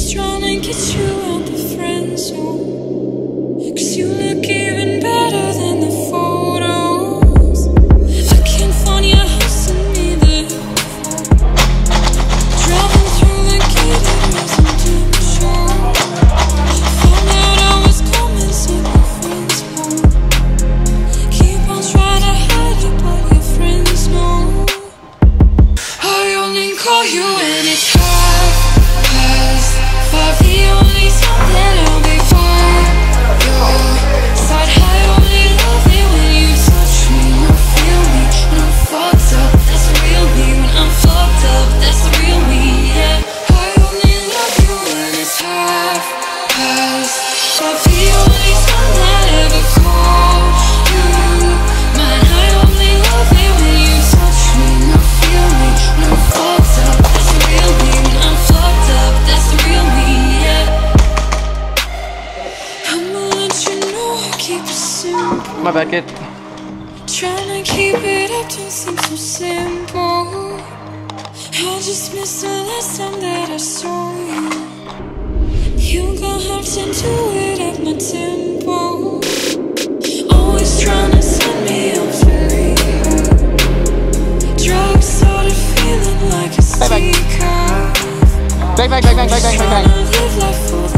Always trying to get you out the friend zone, 'cause you look even better than the photos. I can't find your house in either. Driving through the gated residential. Found out I was coming, said my friends home. Keep on trying to hide it, but your friends know. I only call you when it's hard. The only time that I'll be by your side. I only love it when you touch me, you feel me. When I'm fucked up, that's real me. When I'm fucked up, that's the real me, yeah. I only love you when it's half past. But the only time that I ever call you mine. I only love it when you touch me, you feel me. When I'm fucked up, that's the real me. When I'm fucked up, that's the real me. My bad, kid. Trying to keep it up don't seem so simple. I just missed the last time that I saw you. You got hopped into it at my tempo. Always trying to send me up to leave. Drugs started feeling like a seeker. Bang, bang, bang, bang, bang, bang, bang, bang. Live life